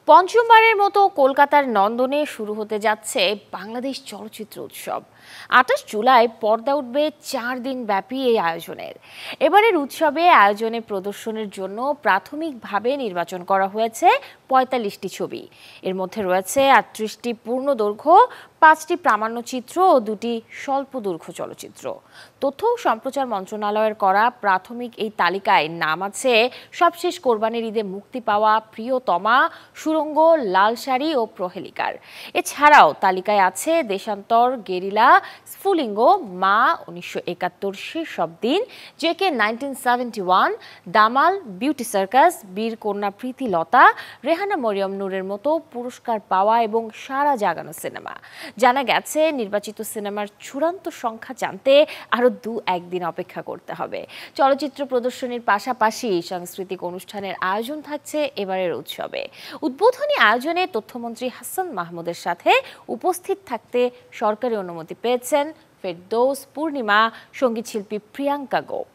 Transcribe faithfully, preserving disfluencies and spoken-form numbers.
পঞ্চমবারের মতো কলকাতার নন্দনে শুরু হতে যাচ্ছে বাংলাদেশ চলচ্চিত্র উৎসব। আঠাশ জুলাই পর্দা উঠবে চার দিন ব্যাপী এই আয়োজনের। এবারের উৎসবে আয়োজনে প্রদর্শনের জন্য প্রাথমিকভাবে নির্বাচন করা হয়েছে পঁয়তাল্লিশটি ছবি। এর মধ্যে রয়েছে আটত্রিশটি পূর্ণদৈর্ঘ্য, পাঁচটি প্রামাণ্যচিত্র ও দুটি স্বল্পদৈর্ঘ্য চলচ্চিত্র। তথ্য ও সম্প্রচার মন্ত্রণালয়ের করা প্রাথমিক এই তালিকায় নাম আছে সবশেষ কোরবানির ঈদে মুক্তি পাওয়া প্রিয়তমা, সুরঙ্গ, লাল শাড়ি ও প্রহেলিকার। এছাড়াও তালিকায় আছে দেশান্তর, গেরিলা, স্ফুলিঙ্গ, মা, উনিশশো একাত্তর, সেসব দিন, JK nineteen seventy one, Damal, beauty circus, বীর কন্যা প্রীতিলতা, রেহানা মরিয়ম নূরের মতো পুরস্কার পাওয়া এবং সারা জাগানো সিনেমা। জানা গেছে নির্বাচিত সিনেমার চূড়ান্ত সংখ্যা জানতে আরো দু একদিন অপেক্ষা করতে হবে। চলচ্চিত্র প্রদর্শনীর পাশাপাশি সাংস্কৃতিক অনুষ্ঠানের আয়োজন থাকছে এবারের উৎসবে। উদ্বোধনী আয়োজনে তথ্যমন্ত্রী হাসান মাহমুদের সাথে উপস্থিত থাকতে সরকারি অনুমতি পেয়েছেন ফেরদৌস, পূর্ণিমা, সঙ্গীতশিল্পী প্রিয়াঙ্কা গো।